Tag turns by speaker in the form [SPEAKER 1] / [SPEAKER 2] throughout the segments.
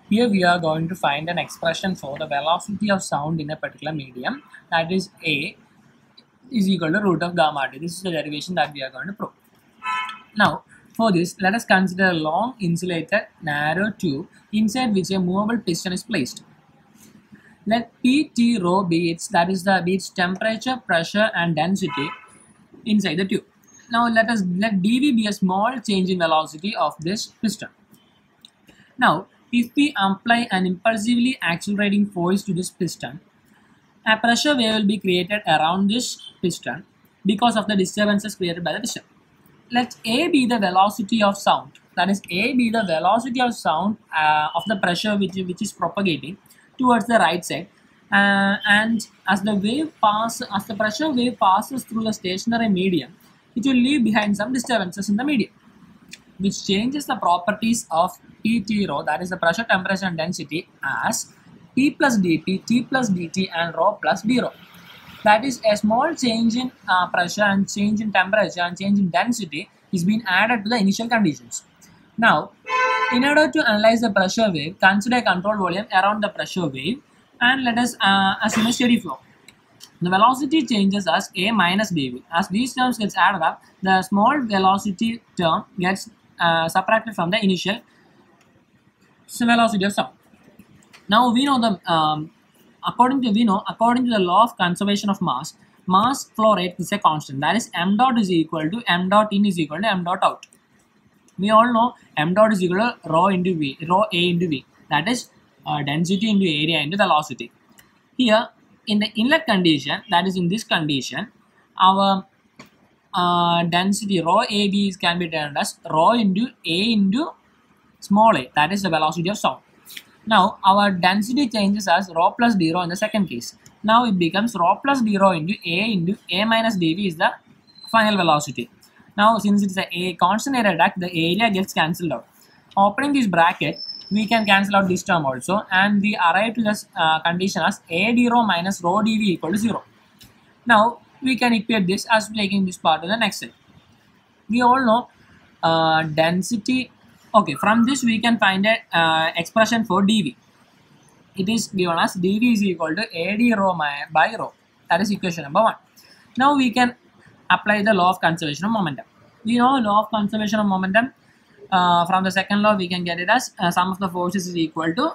[SPEAKER 1] Here we are going to find an expression for the velocity of sound in a particular medium, that is A is equal to root of gamma t. This is the derivation that we are going to prove. Now, for this, let us consider a long insulated narrow tube inside which a movable piston is placed. Let P, T, rho be its, that is the its temperature, pressure and density inside the tube. Now let dV be a small change in velocity of this piston. Now, if we apply an impulsively accelerating force to this piston, a pressure wave will be created around this piston because of the disturbances created by the piston. Let A be the velocity of sound. That is, A be the velocity of sound of the pressure which is propagating towards the right side. And as the pressure wave passes through the stationary medium, it will leave behind some disturbances in the medium, which changes the properties of P, rho, that is the pressure, temperature and density, as P plus dP, T plus dt and rho plus d rho. That is, a small change in pressure and change in temperature and change in density is being added to the initial conditions. Now, in order to analyze the pressure wave, consider a control volume around the pressure wave and let us assume a steady flow. The velocity changes as A minus dV. As these terms gets added up, the small velocity term gets subtracted from the initial velocity of sound. Now we know the according to the law of conservation of mass flow rate is a constant. That is, m dot is equal to m dot in is equal to m dot out. We all know m dot is equal to rho A into V. That is density into area into velocity. Here in the inlet condition, that is in this condition, our density rho AB can be turned as rho into A into small a, that is the velocity of sound. Now our density changes as rho plus d rho in the second case. Now it becomes rho plus d rho into A minus dV is the final velocity. Now since it is a constant area duct, the area gets cancelled out. Opening this bracket, we can cancel out this term also, and we arrive to this condition as A d rho minus rho dV equal to 0. Now we can equate this as taking this part to the next step. We all know density. Okay, from this we can find a expression for dV. It is given as dV is equal to A d rho by rho. That is equation number 1. Now we can apply the law of conservation of momentum. We know law of conservation of momentum. From the second law we can get it as sum of the forces is equal to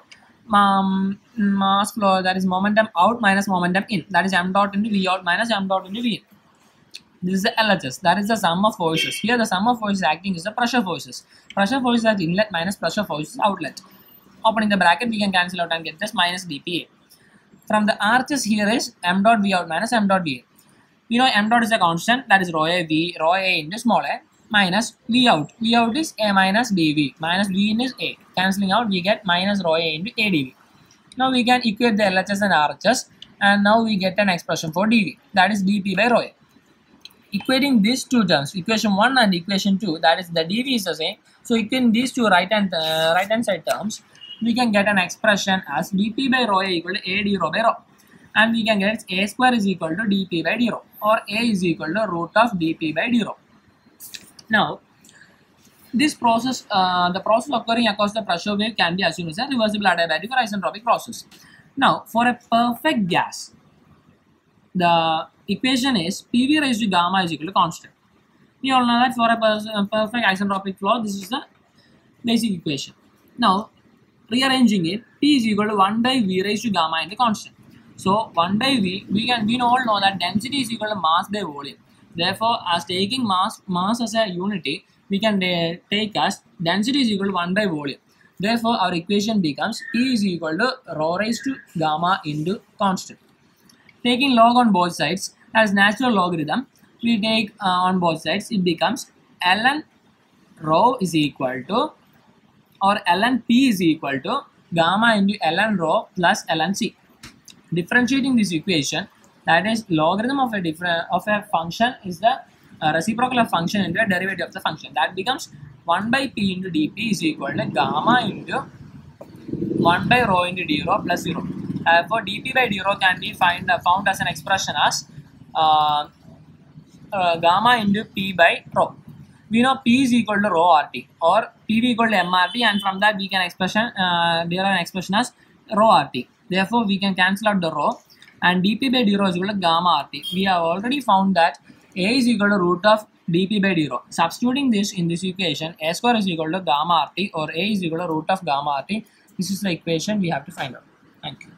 [SPEAKER 1] mass flow, that is momentum out minus momentum in, that is m dot into V out minus m dot into V in. This is the LHS, that is the sum of forces. Here the sum of forces acting is the pressure forces. Pressure forces at inlet minus pressure forces outlet. Opening the bracket, we can cancel out and get this minus dPA. From the RHS here is m dot V out minus m dot V in. We know m dot is a constant, that is rho A into small a, minus V out. V out is A minus dV. Minus V in is A. Cancelling out, we get minus rho A into A dV. Now we can equate the LHS and RHS, and now we get an expression for dV. That is dP by rho A. Equating these two terms, equation 1 and equation 2, that is the dV is the same. So equating these two right hand side terms, we can get an expression as dP by rho A equal to A d rho by rho. And we can get A square is equal to dP by d rho, or A is equal to root of dP by d rho. Now, this process, the process occurring across the pressure wave can be assumed as a reversible adiabatic or isentropic process. Now, for a perfect gas, the equation is PV raised to gamma is equal to constant. We all know that for a perfect isentropic flow, this is the basic equation. Now, rearranging it, P is equal to 1 by V raised to gamma into constant. So, 1 by V, we all know that density is equal to mass by volume. Therefore, as taking mass as a unity, we can take as density is equal to 1 by volume. Therefore, our equation becomes P is equal to rho raised to gamma into constant. Taking log on both sides as natural logarithm, we take on both sides, it becomes ln rho is equal to, or ln P is equal to gamma into ln rho plus ln C. Differentiating this equation, that is logarithm of a function is the reciprocal of function into a derivative of the function. That becomes 1 by P into dP is equal to gamma into 1 by rho into d rho plus 0. For dP by d rho can be found as an expression as gamma into P by rho. we know P is equal to rho RT or PV equal to MRT, and from that we can derive an expression as rho RT. Therefore, we can cancel out the rho, and dP by d rho is equal to gamma RT. We have already found that A is equal to root of dP by d rho. Substituting this in this equation, A square is equal to gamma RT or A is equal to root of gamma RT. This is the equation we have to find out. Thank you.